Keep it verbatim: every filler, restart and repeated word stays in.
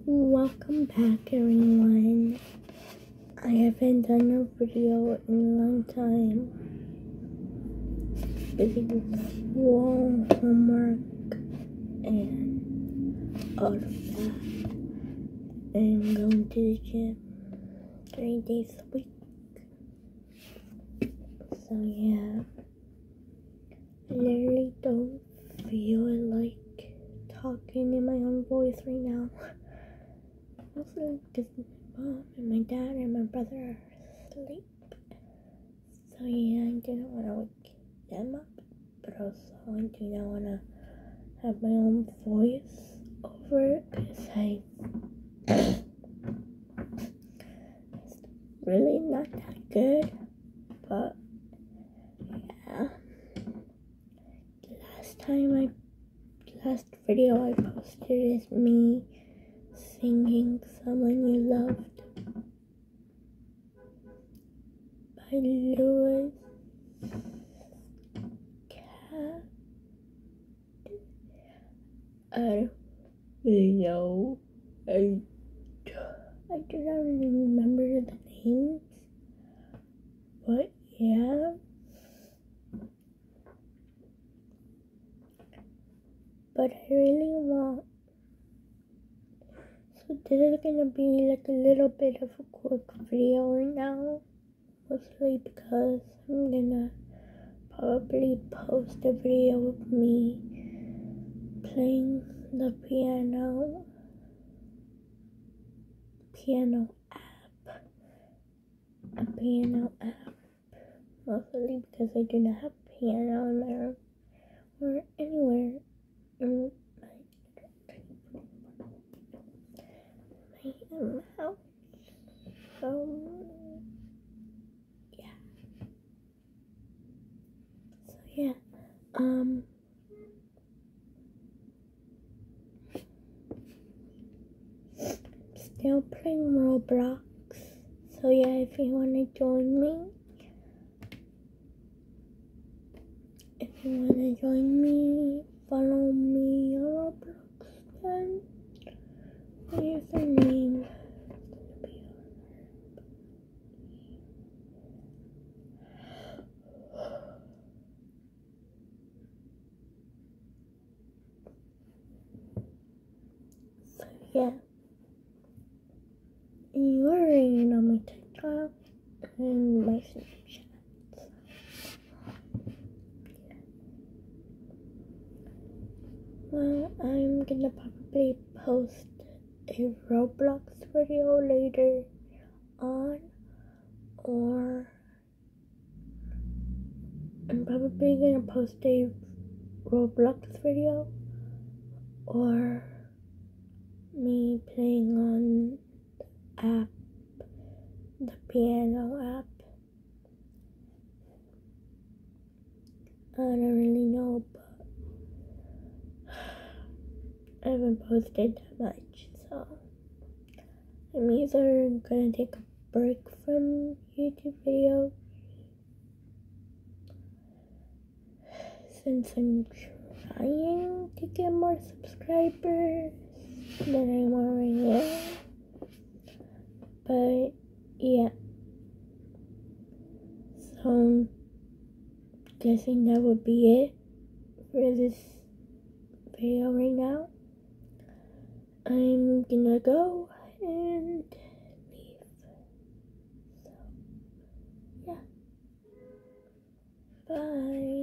Welcome back, everyone. I haven't done a video in a long time. Busy with school, homework, and all of that. And going to the gym three days a week. So yeah, I literally don't feel like talking in my own voice right now. Mostly because my mom and my dad and my brother are asleep. So yeah, I didn't want to wake them up. But also I do not want to have my own voice over it because I it's really not that good. But yeah, the last time I, the last video I posted is me singing Someone You Loved by Lewis Cat. I don't really know. I, I do not really remember the names. But yeah. But I really want. So this is gonna be like a little bit of a quick video right now. Mostly because I'm gonna probably post a video of me playing the piano piano app. A piano app. Mostly because I do not have piano in my room or anywhere in my, my house. So yeah. So yeah. Um Still playing Roblox. So yeah, if you wanna join me, if you wanna join me, follow me on Roblox, then my username So yeah. You already know my TikTok and my Snapchat. Well, I'm gonna probably post a Roblox video later on, or I'm probably gonna post a Roblox video, or me playing on the app, the piano app. I don't really know, but I haven't posted that much, so I'm either gonna take a break from YouTube videos since I'm trying to get more subscribers than I already am. But yeah, so I'm guessing that would be it for this video right now. I'm gonna go and leave. So yeah, bye.